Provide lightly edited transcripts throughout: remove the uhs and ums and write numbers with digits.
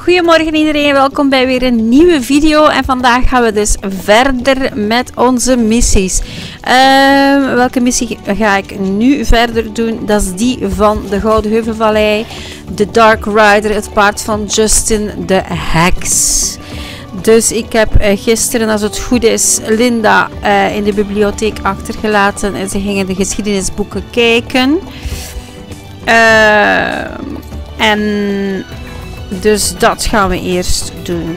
Goedemorgen iedereen, welkom bij weer een nieuwe video en vandaag gaan we dus verder met onze missies. Welke missie ga ik nu verder doen? Dat is die van de Gouden Heuvelvallei, de Dark Rider, het paard van Justin, de heks. Dus ik heb gisteren, als het goed is, Linda in de bibliotheek achtergelaten en ze gingen de geschiedenisboeken kijken. En dus dat gaan we eerst doen.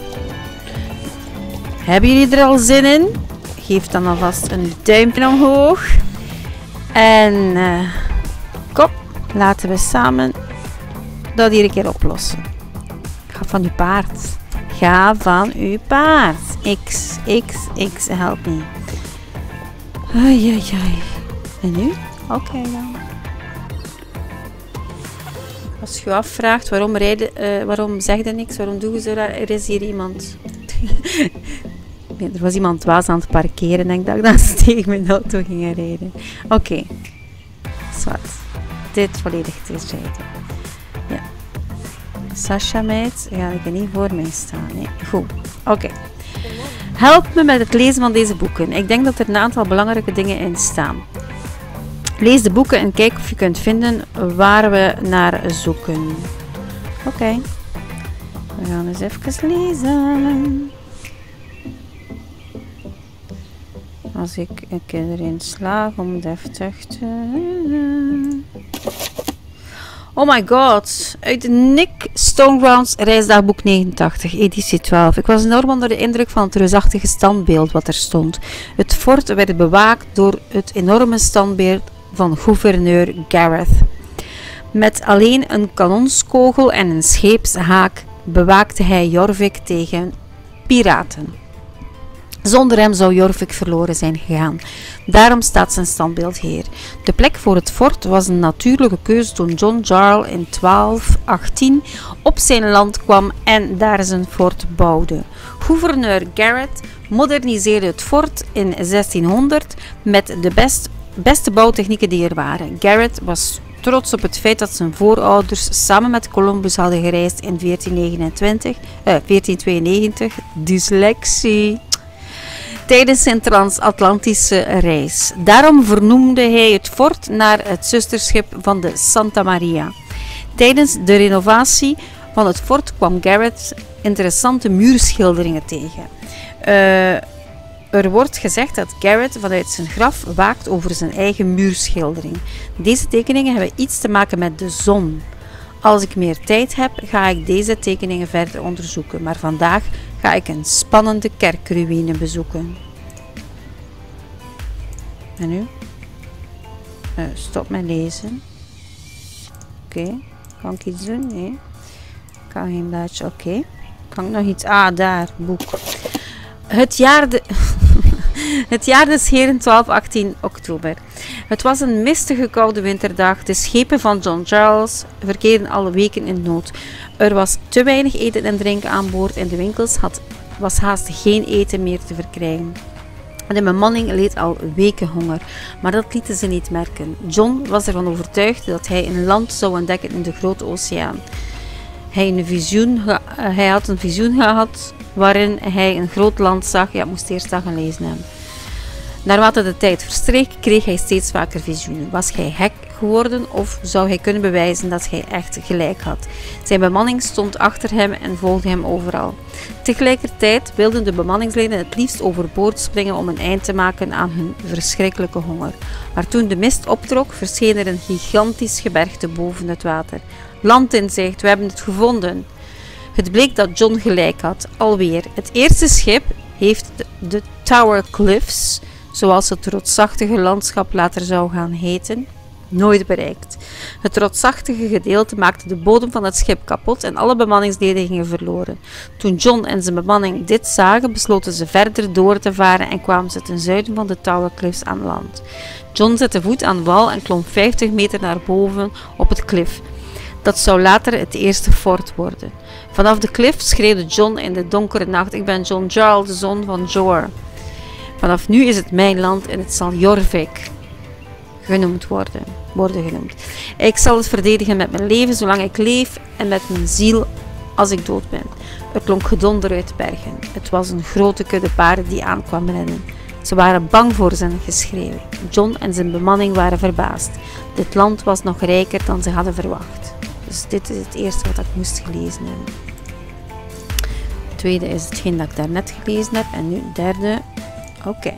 Hebben jullie er al zin in? Geef dan alvast een duimpje omhoog. En kom, laten we samen dat hier een keer oplossen. Ga van uw paard. Ga van uw paard. X, help me. Ai. En nu? Oké dan. Als je je afvraagt waarom zeg je niks, waarom doen ze dat, er is hier iemand. Nee, er was iemand dwaas aan het parkeren en ik dacht dat ze tegen mijn auto gingen rijden. Oké. Zwart. Dit volledig terzijde. Ja. Sasha meid, ga ik er niet voor mij staan. Nee. Goed. Oké. Help me met het lezen van deze boeken. Ik denk dat er een aantal belangrijke dingen in staan. Lees de boeken en kijk of je kunt vinden waar we naar zoeken. Oké. We gaan eens even lezen. Als ik een keer erin slaag om deftig te... Oh my god. Uit Nick Stonegrounds reisdagboek 89, editie 12. Ik was enorm onder de indruk van het reusachtige standbeeld wat er stond. Het fort werd bewaakt door het enorme standbeeld van gouverneur Gareth. Met alleen een kanonskogel en een scheepshaak bewaakte hij Jorvik tegen piraten. Zonder hem zou Jorvik verloren zijn gegaan. Daarom staat zijn standbeeld hier. De plek voor het fort was een natuurlijke keuze toen John Jarl in 1218 op zijn land kwam en daar zijn fort bouwde. Gouverneur Gareth moderniseerde het fort in 1600 met de beste bouwtechnieken die er waren. Gareth was trots op het feit dat zijn voorouders samen met Columbus hadden gereisd in 1492, dyslexie, tijdens zijn transatlantische reis. Daarom vernoemde hij het fort naar het zusterschip van de Santa Maria. Tijdens de renovatie van het fort kwam Gareth interessante muurschilderingen tegen. Er wordt gezegd dat Gareth vanuit zijn graf waakt over zijn eigen muurschildering. Deze tekeningen hebben iets te maken met de zon. Als ik meer tijd heb, ga ik deze tekeningen verder onderzoeken. Maar vandaag ga ik een spannende kerkruïne bezoeken. En nu? Stop met lezen. Oké. Kan ik iets doen? Nee. Kan geen blaadje. Oké. Kan ik nog iets? Ah, daar. Boek. Het jaar des Heren 12-18 oktober. Het was een mistige koude winterdag. De schepen van John Charles verkeerden alle weken in nood. Er was te weinig eten en drinken aan boord. In de winkels was haast geen eten meer te verkrijgen. De bemanning leed al weken honger, maar dat lieten ze niet merken. John was ervan overtuigd dat hij een land zou ontdekken in de grote oceaan. Hij had een visioen gehad waarin hij een groot land zag. Ja, ik moest eerst dat gaan lezen hebben. Naarmate de tijd verstreek, kreeg hij steeds vaker visioenen. Was hij gek geworden of zou hij kunnen bewijzen dat hij echt gelijk had? Zijn bemanning stond achter hem en volgde hem overal. Tegelijkertijd wilden de bemanningsleden het liefst overboord springen om een eind te maken aan hun verschrikkelijke honger. Maar toen de mist optrok, verscheen er een gigantisch gebergte boven het water. Land in zicht, we hebben het gevonden. Het bleek dat John gelijk had. Alweer, het eerste schip heeft de Tower Cliffs, zoals het rotsachtige landschap later zou gaan heten, nooit bereikt. Het rotsachtige gedeelte maakte de bodem van het schip kapot en alle bemanningsleden gingen verloren. Toen John en zijn bemanning dit zagen, besloten ze verder door te varen en kwamen ze ten zuiden van de Tower Cliffs aan land. John zette voet aan wal en klom 50 meter naar boven op het klif. Dat zou later het eerste fort worden. Vanaf de klif schreeuwde John in de donkere nacht: ik ben John Jarl, de zoon van Jor. Vanaf nu is het mijn land en het zal Jorvik worden genoemd. Ik zal het verdedigen met mijn leven zolang ik leef en met mijn ziel als ik dood ben. Er klonk gedonder uit de bergen. Het was een grote kudde paarden die aankwam rennen. Ze waren bang voor zijn geschreeuw. John en zijn bemanning waren verbaasd. Dit land was nog rijker dan ze hadden verwacht. Dus dit is het eerste wat ik moest gelezen hebben. Het tweede is hetgeen dat ik daarnet gelezen heb. En nu het derde. Oké.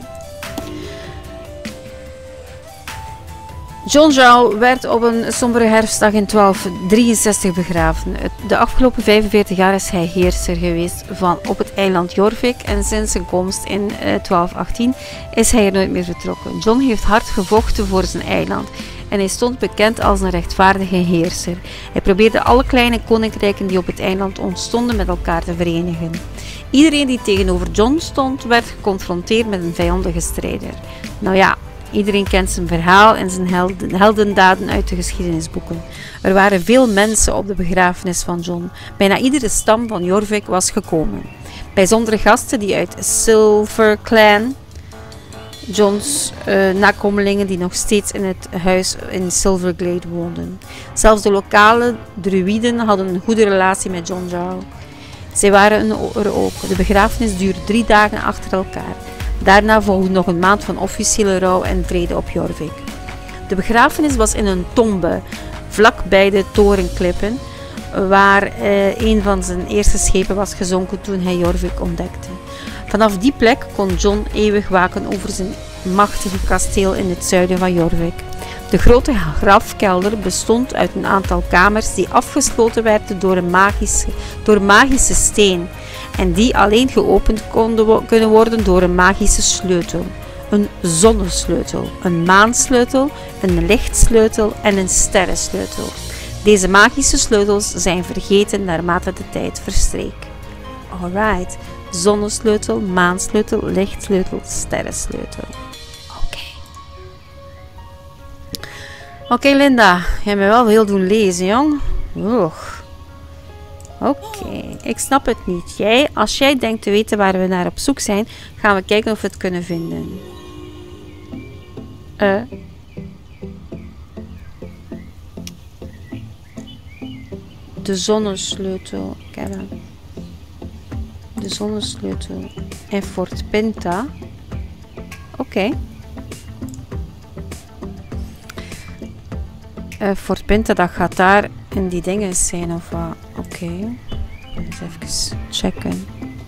John Jarl werd op een sombere herfstdag in 1263 begraven. De afgelopen 45 jaar is hij heerser geweest van op het eiland Jorvik en sinds zijn komst in 1218 is hij er nooit meer vertrokken. John heeft hard gevochten voor zijn eiland en hij stond bekend als een rechtvaardige heerser. Hij probeerde alle kleine koninkrijken die op het eiland ontstonden met elkaar te verenigen. Iedereen die tegenover John stond werd geconfronteerd met een vijandige strijder. Nou ja, iedereen kent zijn verhaal en zijn heldendaden uit de geschiedenisboeken. Er waren veel mensen op de begrafenis van John. Bijna iedere stam van Jorvik was gekomen. Bijzondere gasten die uit Silver Clan, Johns nakomelingen die nog steeds in het huis in Silverglade woonden. Zelfs de lokale druïden hadden een goede relatie met John Jarl. Zij waren er ook. De begrafenis duurde 3 dagen achter elkaar. Daarna volgde nog een maand van officiële rouw en vrede op Jorvik. De begrafenis was in een tombe, vlak bij de torenklippen, waar een van zijn eerste schepen was gezonken toen hij Jorvik ontdekte. Vanaf die plek kon John eeuwig waken over zijn machtige kasteel in het zuiden van Jorvik. De grote grafkelder bestond uit een aantal kamers die afgesloten werden door magische steen en die alleen geopend kunnen worden door een magische sleutel. Een zonnesleutel, een maansleutel, een lichtsleutel en een sterrensleutel. Deze magische sleutels zijn vergeten naarmate de tijd verstreek. Alright, zonnesleutel, maansleutel, lichtsleutel, sterrensleutel. Oké, Linda, je hebt me wel veel doen lezen, jong. Oké, ik snap het niet. Als jij denkt te weten waar we naar op zoek zijn, gaan we kijken of we het kunnen vinden. De zonnesleutel. Ik heb hem. De zonnesleutel. En Fort Pinta. Oké. Fort Pinta, dat gaat daar in die dingen zijn of wat? Oké. Eens even checken.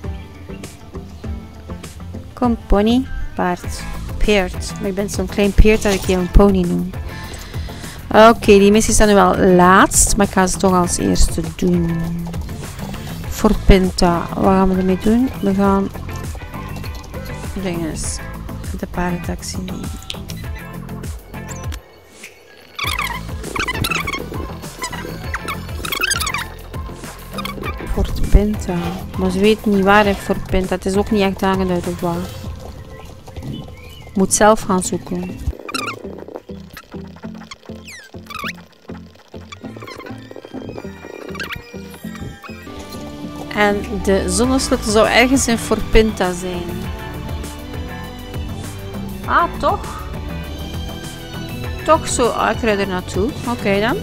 Kom, pony. Paard. Peert. Maar ik ben zo'n klein peert dat ik je een pony noem. Oké, die missie staat nu wel laatst, maar ik ga ze toch als eerste doen. Fort Pinta. Wat gaan we ermee doen? We gaan dinges. De paardentaxi nemen. Fort Pinta. Maar ze weten niet waar in Fort Pinta. Het is ook niet echt aangeduid of waar. Moet zelf gaan zoeken. En de zonnesleutel zou ergens in Fort Pinta zijn. Ah, toch? Toch zo. Ah, ik rijd er naartoe. Oké dan.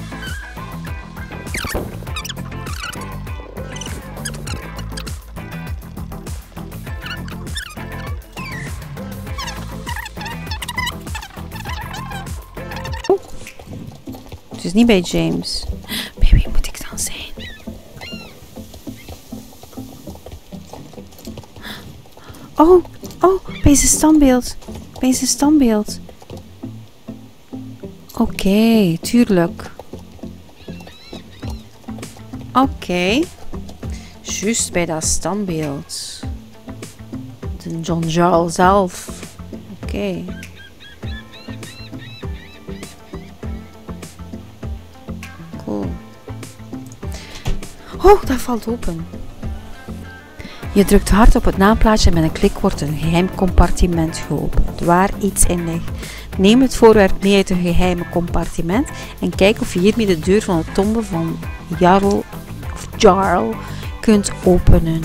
Het is niet bij James. Bij wie moet ik dan zijn? Oh, bij zijn standbeeld. Bij zijn standbeeld. Oké, tuurlijk. Oké. Juist bij dat standbeeld. De John Jarl zelf. Oké. Cool. Oh, dat valt open. Je drukt hard op het naamplaatje en met een klik wordt een geheim compartiment geopend, waar iets in ligt. Neem het voorwerp mee uit een geheime compartiment en kijk of je hiermee de deur van de tombe van Jarl kunt openen.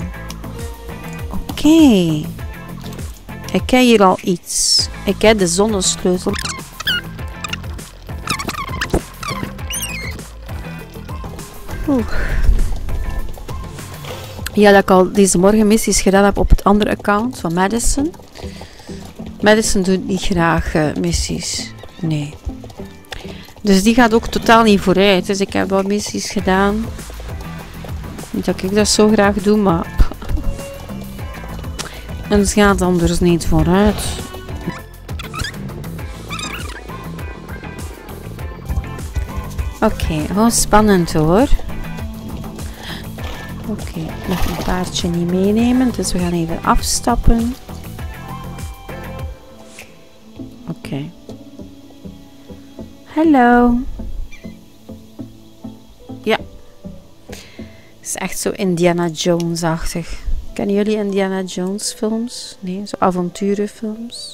Oké. Ik heb hier al iets. Ik heb de zonnesleutel. Ja, dat ik al deze morgen missies gedaan heb op het andere account van Madison. Madison doet niet graag missies. Nee. Dus die gaat ook totaal niet vooruit. Dus ik heb wat missies gedaan. Niet dat ik dat zo graag doe, maar... En het gaat anders niet vooruit. Oké, gewoon spannend hoor. Oké, nog een paardje niet meenemen, dus we gaan even afstappen. Oké. Hallo. Ja. Het is echt zo Indiana Jones-achtig. Kennen jullie Indiana Jones films? Nee, zo avonturenfilms.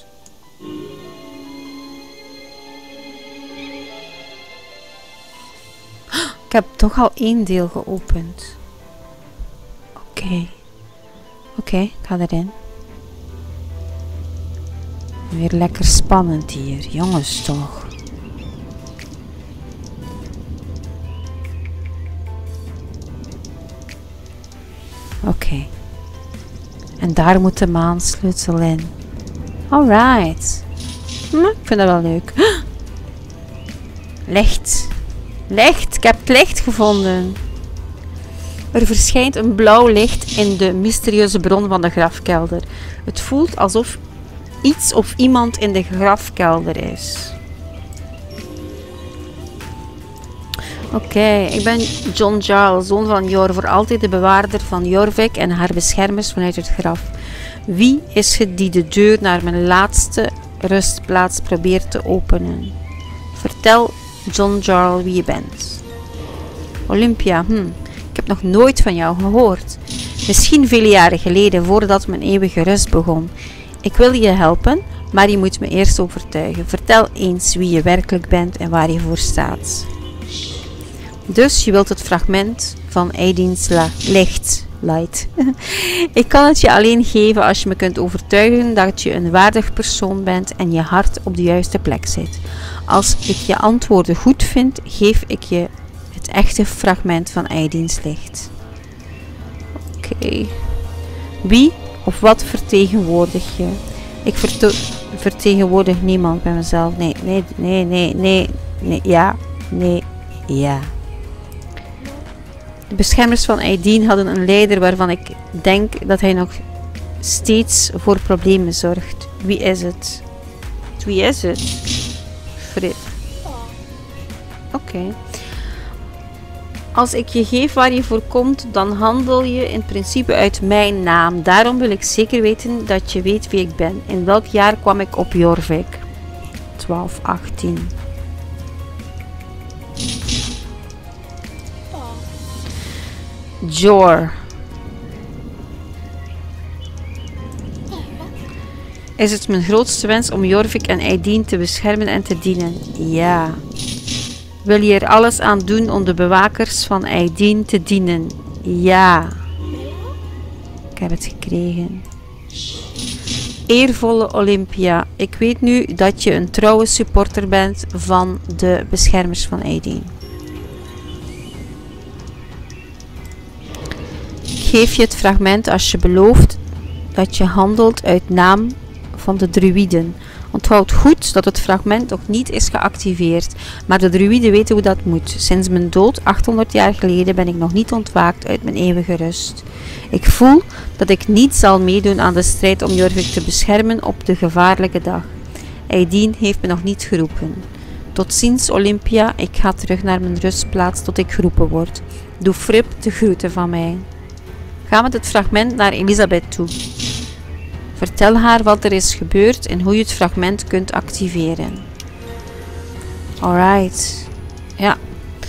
Ik heb toch al 1 deel geopend. Oké, ik ga erin. Weer lekker spannend hier, jongens toch. Oké. En daar moet de maansleutel in. Alright. Ik vind dat wel leuk. Licht. Licht, ik heb het licht gevonden. Er verschijnt een blauw licht in de mysterieuze bron van de grafkelder. Het voelt alsof iets of iemand in de grafkelder is. Oké, ik ben John Jarl, zoon van Jor, voor altijd de bewaarder van Jorvik en haar beschermers vanuit het graf. Wie is het die de deur naar mijn laatste rustplaats probeert te openen? Vertel John Jarl wie je bent. Olympia, ik heb nog nooit van jou gehoord. Misschien vele jaren geleden, voordat mijn eeuwige rust begon. Ik wil je helpen, maar je moet me eerst overtuigen. Vertel eens wie je werkelijk bent en waar je voor staat. Dus je wilt het fragment van Aideen's licht. Ik kan het je alleen geven als je me kunt overtuigen dat je een waardig persoon bent en je hart op de juiste plek zit. Als ik je antwoorden goed vind, geef ik je het echte fragment van Aideen's licht. Oké. Wie of wat vertegenwoordig je? Ik vertegenwoordig niemand bij mezelf. Nee. Ja. De beschermers van Aideen hadden een leider waarvan ik denk dat hij nog steeds voor problemen zorgt. Wie is het? Wie is het? Frit. Oké. Als ik je geef waar je voor komt, dan handel je in principe uit mijn naam. Daarom wil ik zeker weten dat je weet wie ik ben. In welk jaar kwam ik op Jorvik? 1218. Jor. Is het mijn grootste wens om Jorvik en Aideen te beschermen en te dienen? Ja. Wil je er alles aan doen om de bewakers van Aideen te dienen? Ja. Ik heb het gekregen. Eervolle Olympia. Ik weet nu dat je een trouwe supporter bent van de beschermers van Aideen. Ik geef je het fragment als je belooft dat je handelt uit naam van de druïden. Onthoud goed dat het fragment nog niet is geactiveerd, maar de druïden weten hoe dat moet. Sinds mijn dood, 800 jaar geleden, ben ik nog niet ontwaakt uit mijn eeuwige rust. Ik voel dat ik niet zal meedoen aan de strijd om Jorvik te beschermen op de gevaarlijke dag. Aideen heeft me nog niet geroepen. Tot ziens, Olympia, ik ga terug naar mijn rustplaats tot ik geroepen word. Doe Frip de groeten van mij. Ga met het fragment naar Elisabeth toe. Vertel haar wat er is gebeurd en hoe je het fragment kunt activeren. Alright. Ja.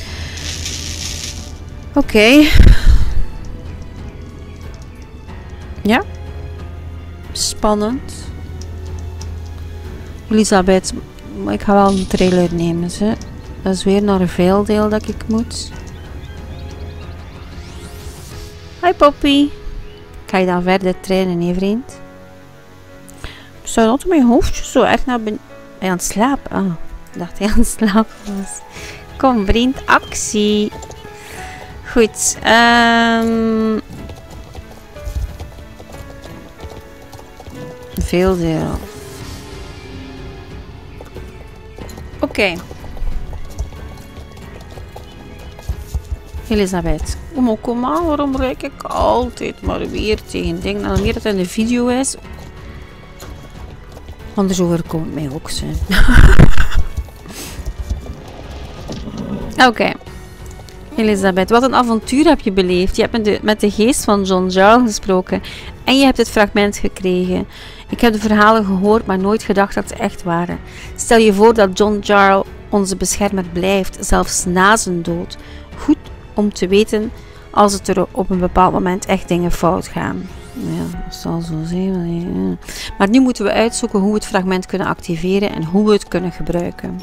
Oké. Ja. Spannend. Elisabeth, ik ga wel een trailer nemen. Ze. Dat is weer naar een veildeel dat ik moet. Hi Poppy. Ga je dan verder trainen, hè vriend? Ik zou altijd mijn hoofdje zo erg naar beneden... Hij aan het slapen? Ah, ik dacht hij aan het slapen was. Kom vriend, actie. Goed. veel deel. Oké. Elisabeth. Oh, kom aan, waarom rijd ik altijd maar weer tegen dingen? En wanneer het in de video is. Anders overkomt mij ook zijn. Oké. Elisabeth, wat een avontuur heb je beleefd. Je hebt met de geest van John Jarl gesproken. En je hebt het fragment gekregen. Ik heb de verhalen gehoord, maar nooit gedacht dat ze echt waren. Stel je voor dat John Jarl onze beschermer blijft, zelfs na zijn dood. Goed om te weten als het er op een bepaald moment echt dingen fout gaan. Ja, dat zal zo zijn. Ja. Maar nu moeten we uitzoeken hoe we het fragment kunnen activeren en hoe we het kunnen gebruiken.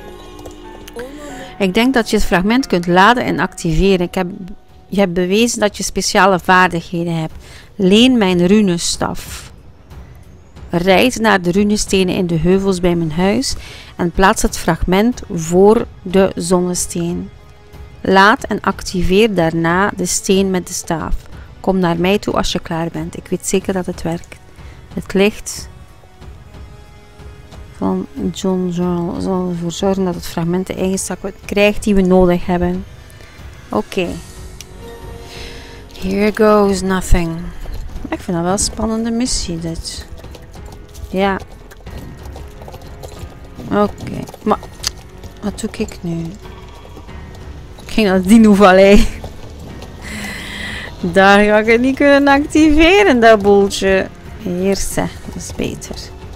Ik denk dat je het fragment kunt laden en activeren. Je hebt bewezen dat je speciale vaardigheden hebt. Leen mijn runestaf. Rijd naar de runestenen in de heuvels bij mijn huis en plaats het fragment voor de zonnesteen. Laat en activeer daarna de steen met de staaf. Kom naar mij toe als je klaar bent. Ik weet zeker dat het werkt. Het licht van John Jarl zal ervoor zorgen dat het fragment de eigenschappen krijgt die we nodig hebben. Oké. Here goes nothing. Ik vind dat wel een spannende missie dit. Ja. Oké. Maar wat doe ik nu? Ik ging naar Dino-vallei. Daar ga ik het niet kunnen activeren, dat boeltje. Eerst, dat is beter.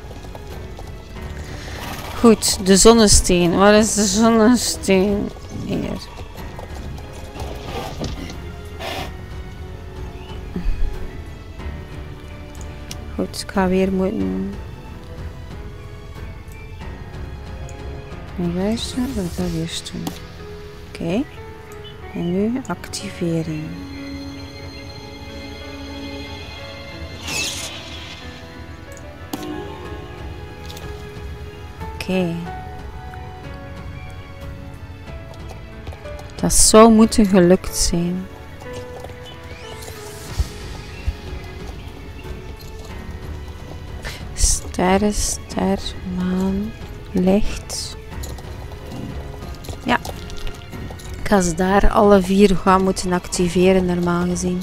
Goed, de zonnesteen. Waar is de zonnesteen? Hier. Goed, ik ga weer moeten... Luisteren, dat ga ik eerst doen. Oké. En nu activering. Oké. Dat zou moeten gelukt zijn. Sterren, ster, maan, licht. Ja. Ik ga ze daar alle 4 gaan moeten activeren, normaal gezien.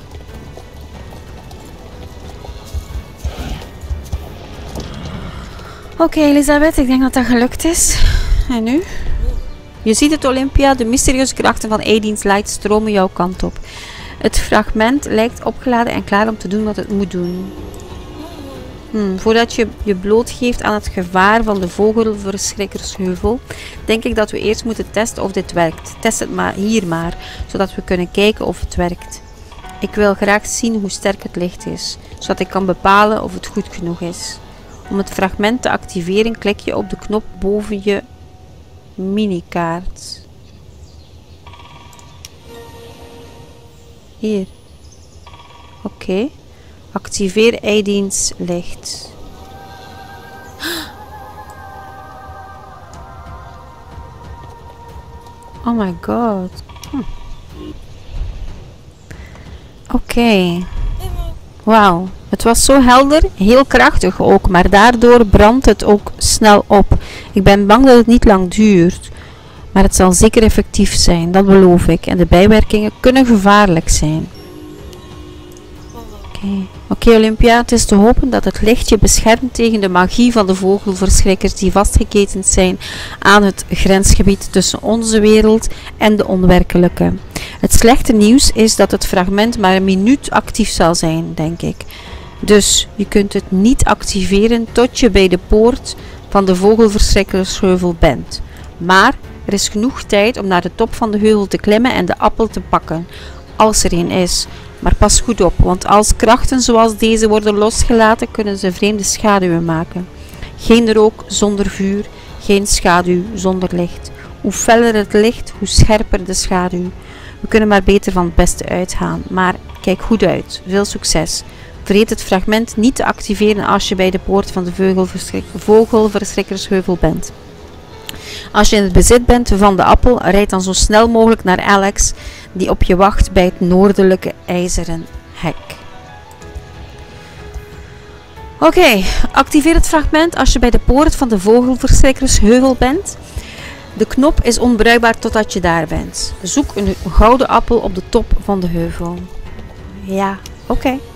Oké, Elisabeth, ik denk dat dat gelukt is. En nu? Je ziet het, Olympia. De mysterieuze krachten van Aideen's Light stromen jouw kant op. Het fragment lijkt opgeladen en klaar om te doen wat het moet doen. Voordat je je blootgeeft aan het gevaar van de vogelverschrikkersheuvel, denk ik dat we eerst moeten testen of dit werkt. Test het maar hier maar, zodat we kunnen kijken of het werkt. Ik wil graag zien hoe sterk het licht is, zodat ik kan bepalen of het goed genoeg is. Om het fragment te activeren, klik je op de knop boven je minikaart. Hier. Oké. Activeer Aideen's licht. Oh my god. Oké. Wauw. Het was zo helder, heel krachtig ook, maar daardoor brandt het ook snel op. Ik ben bang dat het niet lang duurt, maar het zal zeker effectief zijn, dat beloof ik. En de bijwerkingen kunnen gevaarlijk zijn. Oké, Olympia, het is te hopen dat het licht je beschermt tegen de magie van de vogelverschrikkers die vastgeketend zijn aan het grensgebied tussen onze wereld en de onwerkelijke. Het slechte nieuws is dat het fragment maar een minuut actief zal zijn, denk ik. Dus je kunt het niet activeren tot je bij de poort van de vogelverschrikkersheuvel bent. Maar er is genoeg tijd om naar de top van de heuvel te klimmen en de appel te pakken, als er een is. Maar pas goed op, want als krachten zoals deze worden losgelaten, kunnen ze vreemde schaduwen maken. Geen rook zonder vuur, geen schaduw zonder licht. Hoe feller het licht, hoe scherper de schaduw. We kunnen maar beter van het beste uitgaan, maar kijk goed uit. Veel succes. Vergeet het fragment niet te activeren als je bij de poort van de vogelverschrikkersheuvel bent. Als je in het bezit bent van de appel, rijd dan zo snel mogelijk naar Alex, die op je wacht bij het noordelijke ijzeren hek. Oké, activeer het fragment als je bij de poort van de Vogelverschrikkersheuvel bent. De knop is onbruikbaar totdat je daar bent. Zoek een gouden appel op de top van de heuvel. Ja, oké.